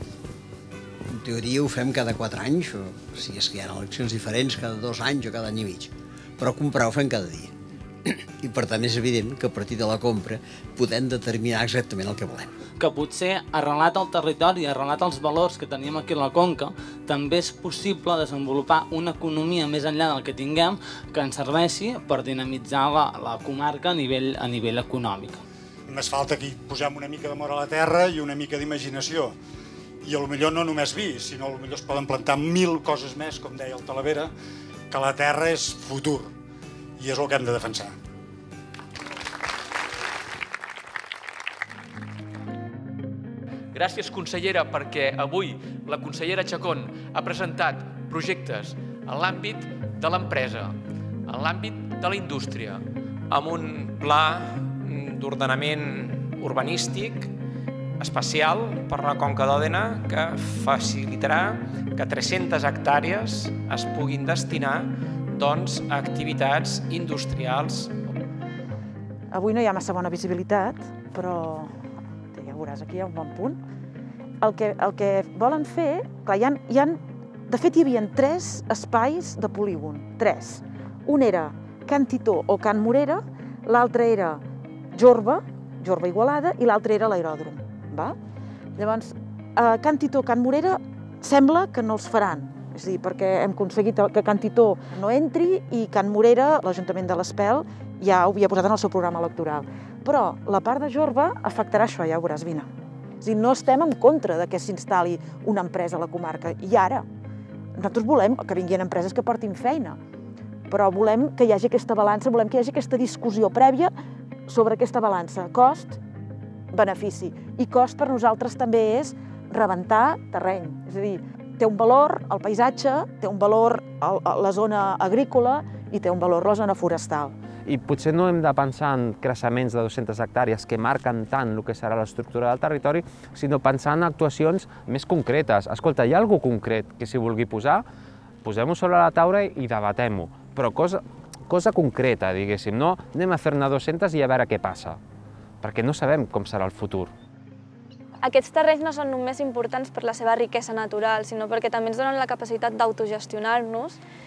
en teoria ho fem cada quatre anys, o si és que hi ha eleccions diferents cada dos anys o cada any i mig, però comprar ho fem cada dia. I per tant és evident que a partir de la compra podem determinar exactament el que volem. Que potser, arrelat al territori, arrelat als valors que tenim aquí a la Conca, també és possible desenvolupar una economia més enllà del que tinguem que ens serveixi per dinamitzar la, la comarca a nivell, a nivell econòmic. Només falta que hi posem una mica d'amor a la terra i una mica d'imaginació. I potser no només vi, sinó potser es poden plantar mil coses més, com deia el Talavera, que la terra és futur i és el que hem de defensar. Gràcies, consellera, perquè avui la consellera Chacón ha presentat projectes en l'àmbit de l'empresa, en l'àmbit de la indústria, amb un pla d'ordenament urbanístic especial per la Conca d'Òdena que facilitarà que tres-centes hectàrees es puguin destinar doncs, a activitats industrials. Avui no hi ha massa bona visibilitat, però ja veuràs, aquí hi ha un bon punt. El que, el que volen fer, clar, hi ha, hi ha, de fet hi havia tres espais de polígon, tres. Un era Can Titó o Can Morera, l'altre era Jorba, Jorba Igualada, i l'altre era l'aeròdrom. Llavors, a Can Titó, Can Morera, sembla que no els faran, és a dir, perquè hem aconseguit que Can Titó no entri i Can Morera, l'Ajuntament de l'Espel, ja ho havia posat en el seu programa electoral. Però la part de Jorba afectarà això, ja ho veuràs, vine. És a dir, no estem en contra de que s'instal·li una empresa a la comarca, i ara. Nosaltres volem que vinguin empreses que portin feina, però volem que hi hagi aquesta balança, volem que hi hagi aquesta discussió prèvia sobre aquesta balança, cost-benefici. I cost per nosaltres també és rebentar terreny, és a dir, té un valor el paisatge, té un valor la zona agrícola i té un valor la zona forestal. I potser no hem de pensar en creixements de dues-centes hectàrees que marquen tant el que serà l'estructura del territori, sinó pensar en actuacions més concretes. Escolta, hi ha alguna cosa concret que s'hi vulgui posar? Posem-ho sobre la taula i debatem-ho, però cosa, cosa concreta, diguéssim, no anem a fer-ne dues-centes i a veure què passa, perquè no sabem com serà el futur. Aquests terrenys no són només importants per la seva riquesa natural, sinó perquè també ens donen la capacitat d'autogestionar-nos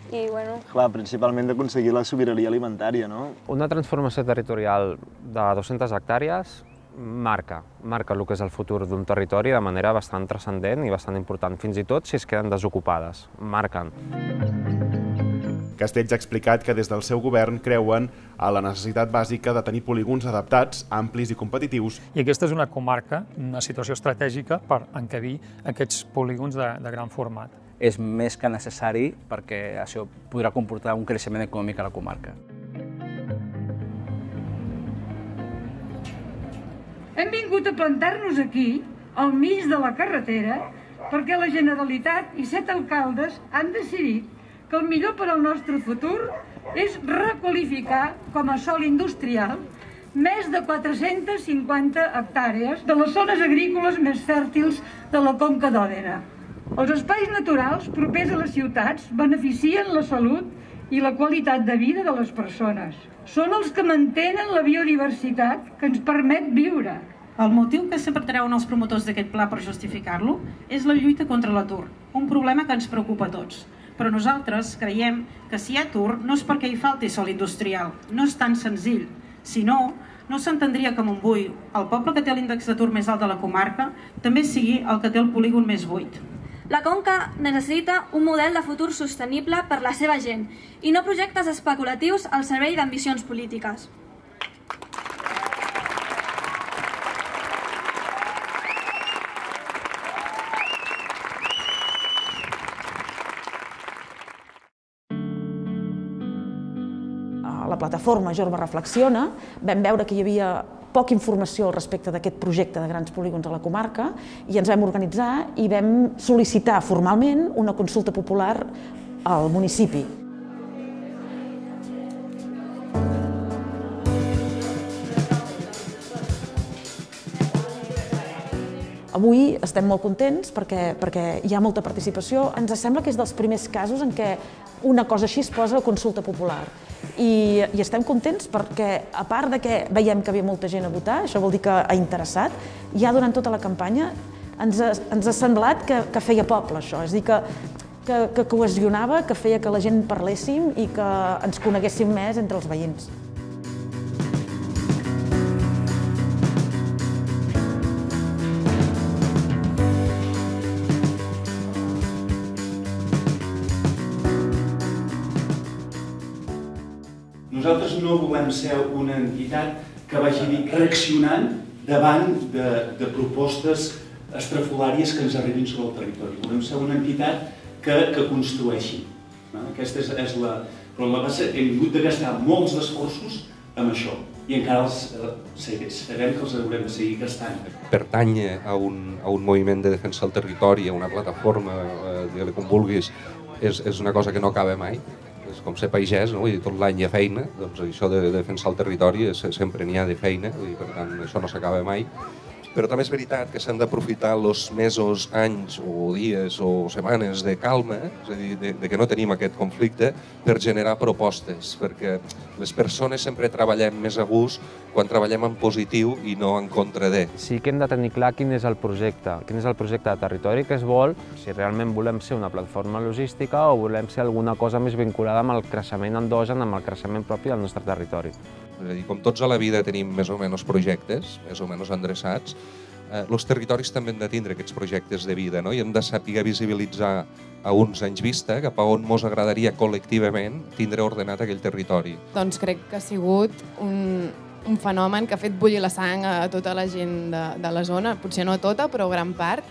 i, bueno... Clar, principalment d'aconseguir la sobirania alimentària, no? Una transformació territorial de dues-centes hectàrees marca, marca el que és el futur d'un territori de manera bastant transcendent i bastant important, fins i tot si es queden desocupades, marquen. Castells ha explicat que des del seu govern creuen a la necessitat bàsica de tenir polígons adaptats, amplis i competitius. I aquesta és una comarca, una situació estratègica per encabir aquests polígons de, de gran format. És més que necessari perquè això podrà comportar un creixement econòmic a la comarca. Hem vingut a plantar-nos aquí, al mig de la carretera, perquè la Generalitat i set alcaldes han decidit que el millor per al nostre futur és requalificar com a sòl industrial més de quatre-centes cinquanta hectàrees de les zones agrícoles més fèrtils de la Conca d'Òdena. Els espais naturals propers a les ciutats beneficien la salut i la qualitat de vida de les persones. Són els que mantenen la biodiversitat que ens permet viure. El motiu que sempre treuen els promotors d'aquest pla per justificar-lo és la lluita contra l'atur, un problema que ens preocupa a tots. Però nosaltres creiem que si hi ha atur no és perquè hi falti sòl industrial, no és tan senzill. Si no, no s'entendria que Montbui, el poble que té l'índex d'atur més alt de la comarca, també sigui el que té el polígon més buit. La Conca necessita un model de futur sostenible per la seva gent i no projectes especulatius al servei d'ambicions polítiques. A la plataforma Jorba Reflexiona vam veure que hi havia poca informació al respecte d'aquest projecte de grans polígons a la comarca i ens vam organitzar i vam sol·licitar formalment una consulta popular al municipi. Avui estem molt contents perquè, perquè hi ha molta participació. Ens sembla que és dels primers casos en què una cosa així es posa a consulta popular. I, i estem contents perquè, a part de que veiem que havia molta gent a votar, això vol dir que ha interessat, ja durant tota la campanya ens ha, ens ha semblat que, que feia poble això, és a dir, que, que, que cohesionava, que feia que la gent parléssim i que ens coneguéssim més entre els veïns. Nosaltres no volem ser una entitat que vagi reaccionant davant de, de propostes estrafolàries que ens arribin sobre el territori. Volem ser una entitat que, que construeixi. Aquesta és, és la... Però la base, hem hagut de gastar molts esforços amb això i encara els, eh, sabem que els haurem de seguir gastant. Pertànyer a un, a un moviment de defensa del territori, a una plataforma, eh, digue-li com vulguis, és, és una cosa que no acaba mai. És com ser pagès, no? Vull dir, tot l'any hi ha feina, doncs això de defensar el territori és, sempre n'hi ha de feina, vull dir, per tant això no s'acaba mai. Però també és veritat que s'han d'aprofitar els mesos, anys o dies o setmanes de calma, és a dir, de, de que no tenim aquest conflicte, per generar propostes, perquè les persones sempre treballem més a gust quan treballem en positiu i no en contra de. Sí que hem de tenir clar quin és el projecte, quin és el projecte de territori que es vol, si realment volem ser una plataforma logística o volem ser alguna cosa més vinculada amb el creixement endogen, amb el creixement propi del nostre territori. És a dir, com tots a la vida tenim més o menys projectes, més o menys endreçats, eh, els territoris també han de tindre aquests projectes de vida, no? I hem de saber visibilitzar a uns anys vista cap a on ens agradaria col·lectivament tindre ordenat aquell territori. Doncs crec que ha sigut un, un fenomen que ha fet bullir la sang a tota la gent de, de la zona, potser no tota, però gran part,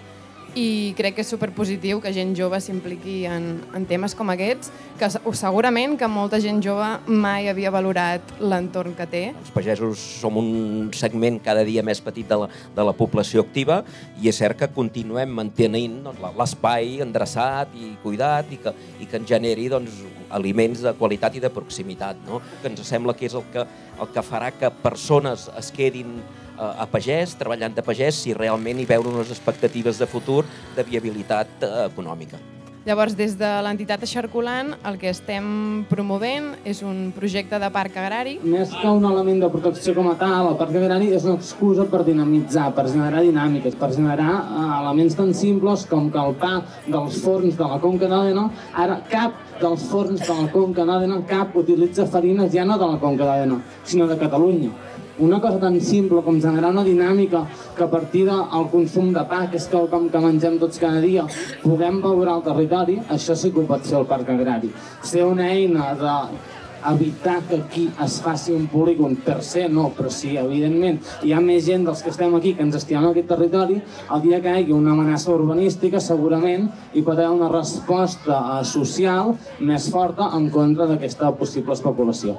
i crec que és superpositiu que gent jove s'impliqui en, en temes com aquests, que segurament que molta gent jove mai havia valorat l'entorn que té. Els pagesos som un segment cada dia més petit de la, de la població activa i és cert que continuem mantenint doncs, l'espai endreçat i cuidat i que, i que ens generi doncs, aliments de qualitat i de proximitat, no? Que ens sembla que és el que, el que farà que persones es quedin a pagès, treballant de pagès, si realment hi veuen unes expectatives de futur de viabilitat econòmica. Llavors, des de l'entitat Eixarculant, el que estem promovent és un projecte de parc agrari. Més que un element de protecció com a tal, el parc agrari és una excusa per dinamitzar, per generar dinàmiques, per generar elements tan simples com que el pa dels forns de la Conca d'Òdena ara cap dels forns de la Conca d'Òdena, cap utilitza farines ja no de la Conca d'Òdena, sinó de Catalunya. Una cosa tan simple com generar una dinàmica que a partir del consum de pa, que és quelcom que mengem tots cada dia, puguem valorar el territori, això sí que ho pot ser el parc agrari. Ser una eina d'evitar que aquí es faci un polígon, per se no, però sí, evidentment, hi ha més gent dels que estem aquí que ens estimem aquest territori, el dia que hi hagi una amenaça urbanística segurament hi pot haver una resposta social més forta en contra d'aquesta possible especulació.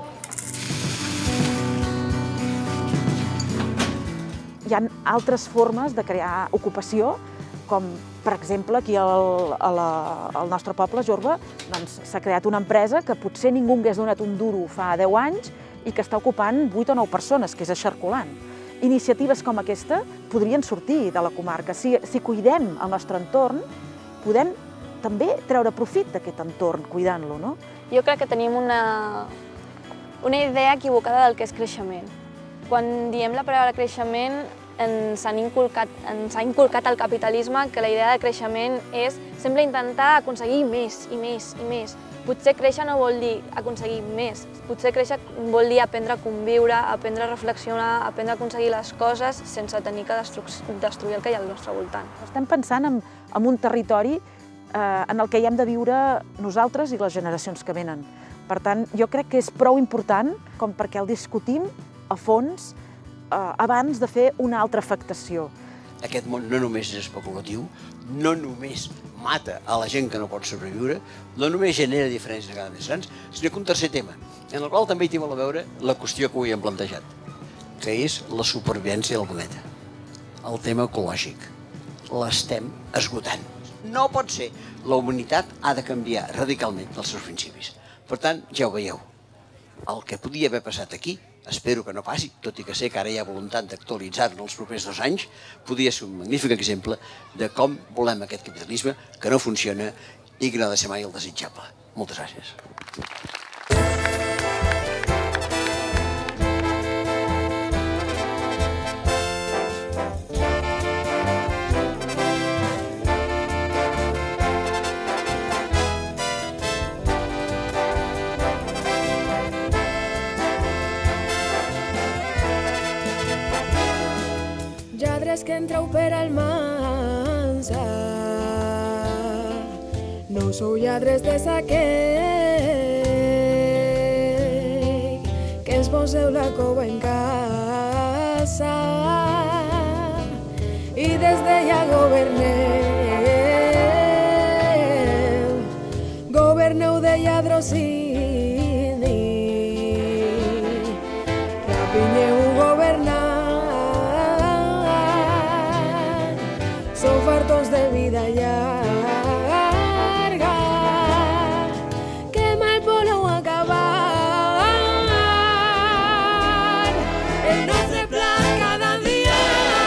Hi ha altres formes de crear ocupació, com per exemple aquí al, a la, al nostre poble, Jorba, doncs, s'ha creat una empresa que potser ningú hagués donat un duro fa deu anys i que està ocupant vuit o nou persones, que és a Xarcolant. Iniciatives com aquesta podrien sortir de la comarca. Si, si cuidem el nostre entorn, podem també treure profit d'aquest entorn, cuidant-lo, no? Jo crec que tenim una, una idea equivocada del que és creixement. Quan diem la paraula creixement, ens han inculcat, ens ha inculcat el capitalisme que la idea de creixement és sempre intentar aconseguir més i més i més. Potser créixer no vol dir aconseguir més, potser créixer vol dir aprendre a conviure, aprendre a reflexionar, aprendre a aconseguir les coses sense tenir que destruir el que hi ha al nostre voltant. Estem pensant en, en un territori eh, en el que hi hem de viure nosaltres i les generacions que venen. Per tant, jo crec que és prou important com perquè el discutim a fons eh, abans de fer una altra afectació. Aquest món no només és especulatiu, no només mata a la gent que no pot sobreviure, no només genera diferències a cada més grans, sinó que un tercer tema, en el qual també hi té molt a veure la qüestió que avui hem plantejat, que és la supervivència del planeta, el tema ecològic. L'estem esgotant. No pot ser. La humanitat ha de canviar radicalment els seus principis. Per tant, ja ho veieu, el que podia haver passat aquí, espero que no passi, tot i que sé que ara hi ha voluntat d'actualitzar-ne els propers dos anys, podria ser un magnífic exemple de com volem aquest capitalisme que no funciona i que no ha de ser mai el desitjable. Moltes gràcies. Que entreu per Almansa, no sou lladres de saquer, que ens poseu la cova en casa i des d'allà governeu, governeu de lladrocini, rapinyeu governar. Sou fartos de vida llarga, que mal voleu acabar. El nostre pla cada dia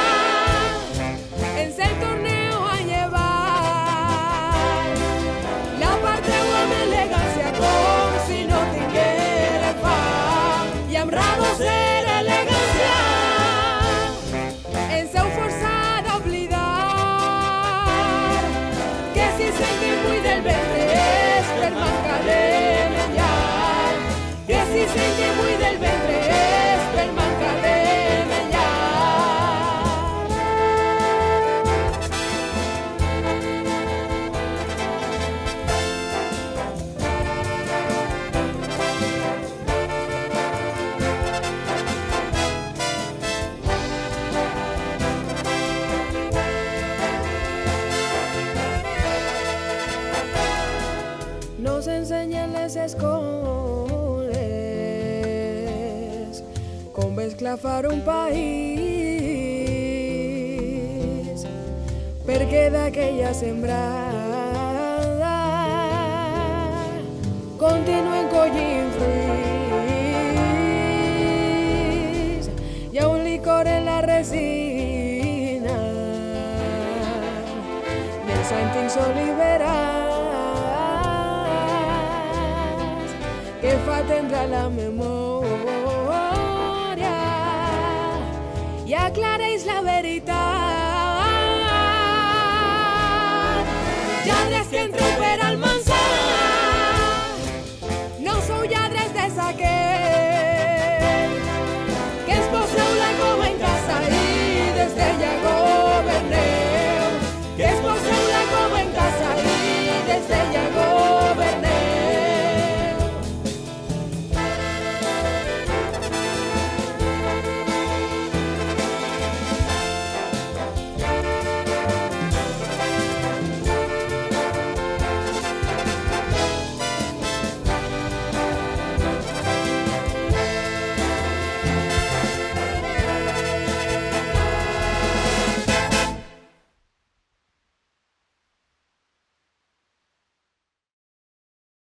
ens el torneu a llevar. La parteu amb elegància com si no tinguérem fam, i amb rabos ser elegància ens heu forçat a oblidar. Del ventre és per mancar de menjar, que si sent buit del ventre és per mancar de Nos ensenyen les escoles com esclafar un país, perquè d'aquella sembrada continuen collint fruits. Hi ha un licor en la resina dels antics oliverars que fa tendrà la memòria i aclarar